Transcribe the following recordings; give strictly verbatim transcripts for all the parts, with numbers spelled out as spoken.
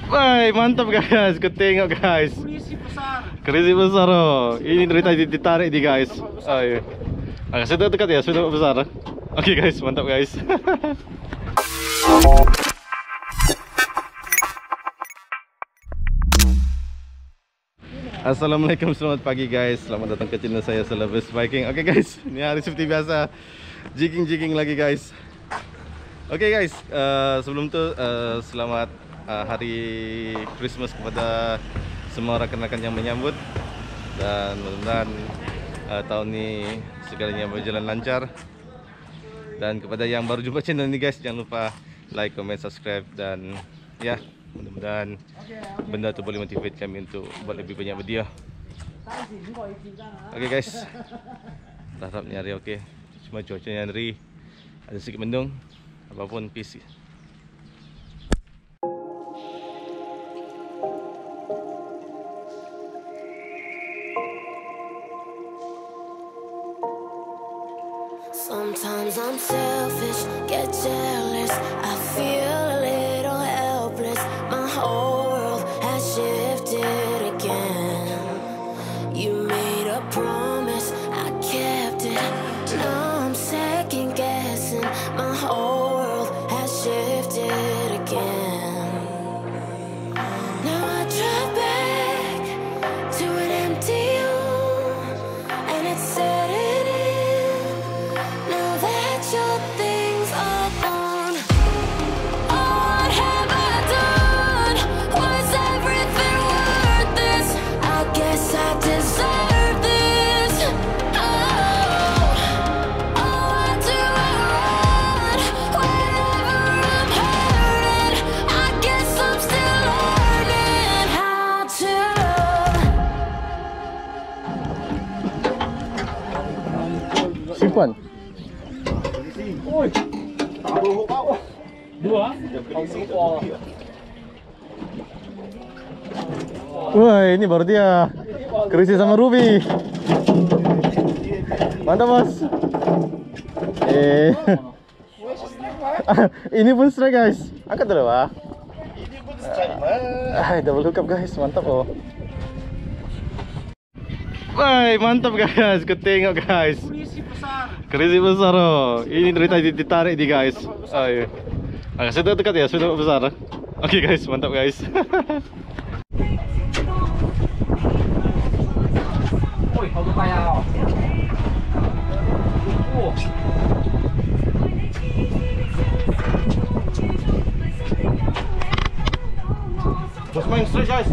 Wah, mantap guys. Kau tengok guys. Kurisi besar. Kurisi besar oh. Ini dari tadi ditarik di guys. Oh iya. Agak sudah dekat ya, sudah besar. Oke guys, mantap guys. Assalamualaikum, selamat pagi guys. Selamat datang ke channel saya Celebes Biking. Oke guys, ini hari seperti biasa jigging-jigging lagi guys. Oke guys, uh, sebelum itu uh, selamat uh, hari Christmas kepada semua rekan-rekan yang menyambut. Dan mudah-mudahan uh, tahun ini segalanya berjalan lancar. Dan kepada yang baru jumpa channel ini guys, jangan lupa like, comment, subscribe. Dan ya, mudah-mudahan benda itu boleh motivate kami untuk buat lebih banyak video. Oke guys, harap nyari oke. Cuma cuacanya hari ada sedikit mendung. Apapun peace. Sometimes I'm selfish, get jealous. I feel a little helpless. My whole world has shifted again. You made a promise, I kept it. Now I'm second guessing. My whole world has shifted again. Now I drive back to an empty room, and it's setting in. Now that your things are gone, what have I done? Was everything worth this? I guess I deserve this. Oh, oh, why do I run whenever I'm hurting? I guess I'm still learning how to love. Simpan. Oi, taruh kau. Dua. Wah, ini baru dia. Kurisi sama Ruby. Mantap bos. Eh. Ini pun strike guys. Angkat dulu Pak. Ini pun strike mah. Ah, double hookup guys, mantap oh. Wah, mantap guys. Kau tengok guys. Kurisi besar. Kurisi besar oh. Ini dari tadi ditarik di guys. Oh iya. Agak sudah dekat ya, sudah besar. Oke guys, mantap guys. Oi, kau tuh kayak. Oh. Bos main straight guys.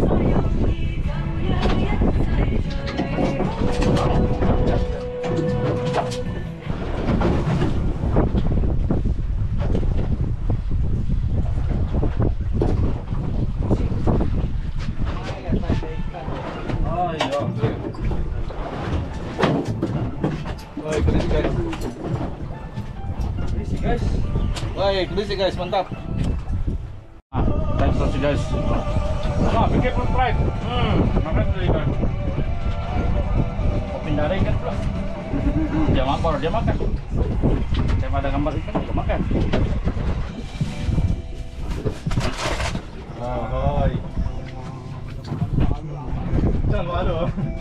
Baik, kondisi guys, mantap. Ah, thanks for guys. Ah, be careful drive. Hmm, makan dulu kan. Pindahin kan pula. Dia makan, dia makan. Saya pada gambar ikan juga makan. Ahoy. Jangan malu.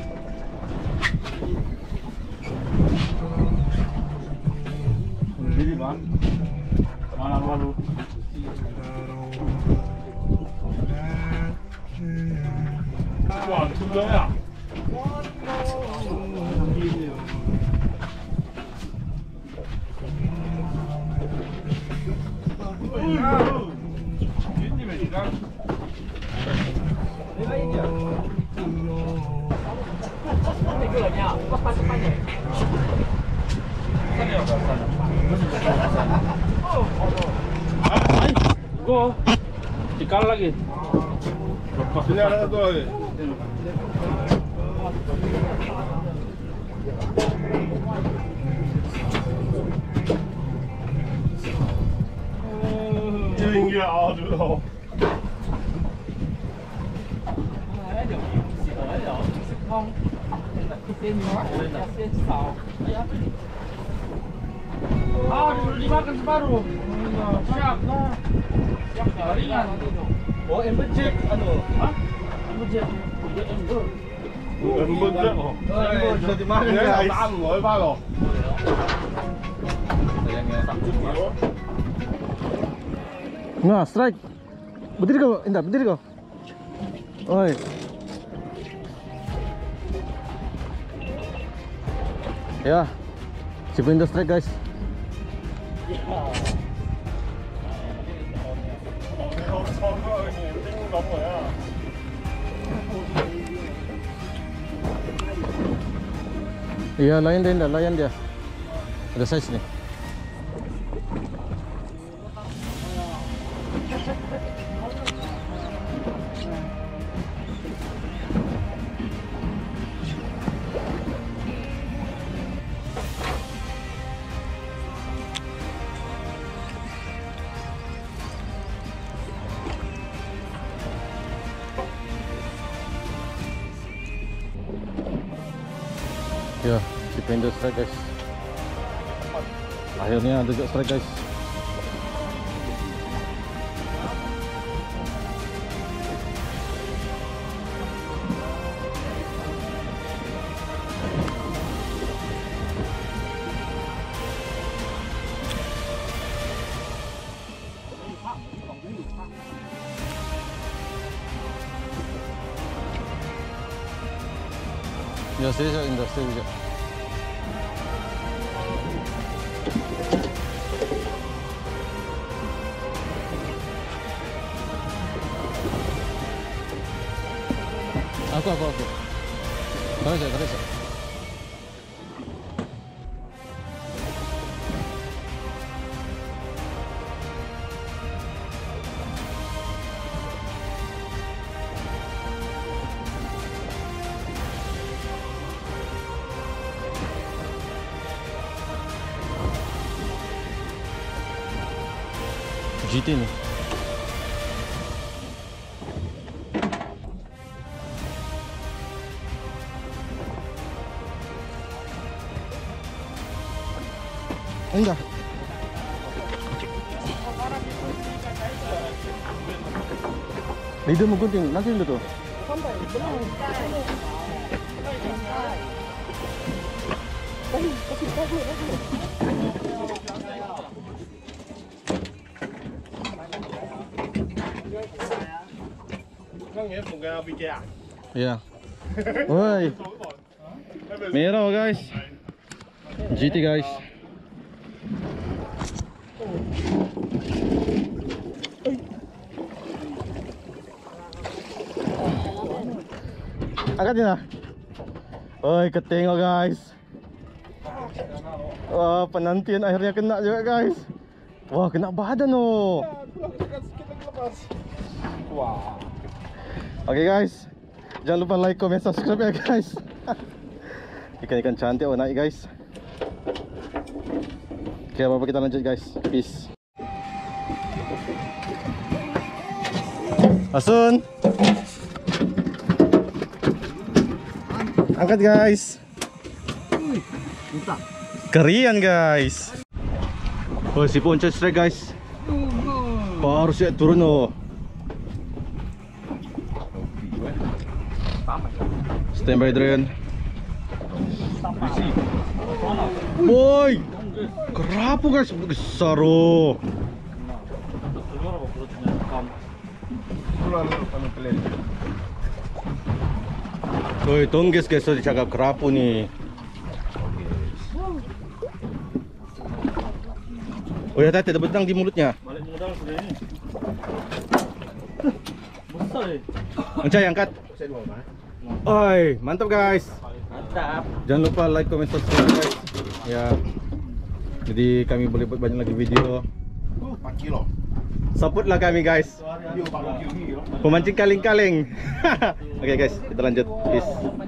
Ini bang. Mana malu? Wah, sudah ya. Ini medan. Ini dia. Ini gulanya, pas pasangnya. Sana ya, sana. Oh, ay, go. Tikal lagi. Lepas ini ada satu lagi. Tinggi aduh. Ada. Ada. Không. Tên nó là tên sáu. Ah, dulu dimakan separuh. Siap, nah. Siap, ringan. Oh, Ember Jack ano? Ha? Ember Jack. Ember. Ember Jack oh. Eh, bisa dimakan guys. Tahan loh, Pak loh. Sayangnya. Nah, strike. Berdiri kau, Indah, berdiri kau. Oi. Ya. Si Indah strike guys. Iya, layan dia, Indah, layan dia. Ada size nih. Ya, si Pendo strike guys. Akhirnya ada juga strike guys. Ya, saya juga industri juga. Aku, aku, aku. Tarik saya, tarik saya. G T nih. Enggak. Lidah mau gunting, nanti dulu tuh. Iya. Woi. Merah guys. G T guys. Angkatin na. Oi, ketinggal guys. Wah, penantian akhirnya kena juga guys. Wah, kena badan oh. Wah. Oke guys, jangan lupa like, comment, subscribe ya guys. Ikan-ikan cantik oh naik guys. Oke, apa-apa kita lanjut guys. Peace. Asun. Angkat guys. Kerian guys. Oh, si Ponca strike guys. Baru siap turun oh. Standby drone. Boy, kerapu guys, besar oh. Woi, tongges guys, so dicakap kerapu nih. Oh ya, tadi ada benang di mulutnya. Balik modal sudah ini. Besar ya. Mencai angkat. Oi, mantap guys. Mantap. Jangan lupa like, comment, subscribe guys. Ya. Jadi kami boleh buat banyak lagi video. empat kilo. Support lah kami guys. Pemancing kaling-kaling. Oke guys, kita lanjut. Peace.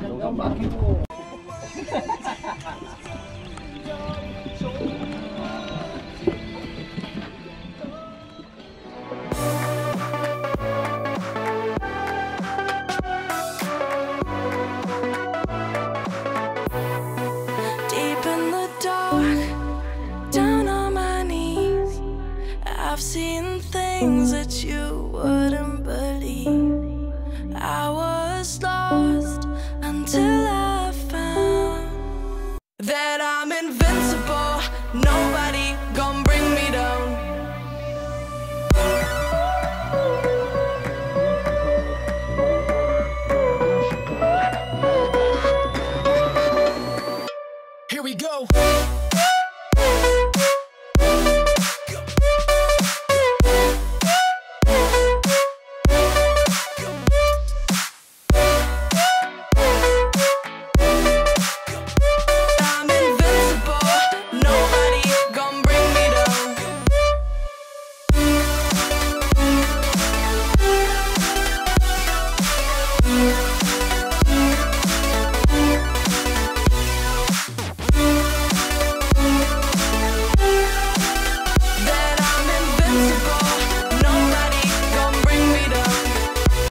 Deep in the dark, down on my knees, I've seen things that you wouldn't believe. No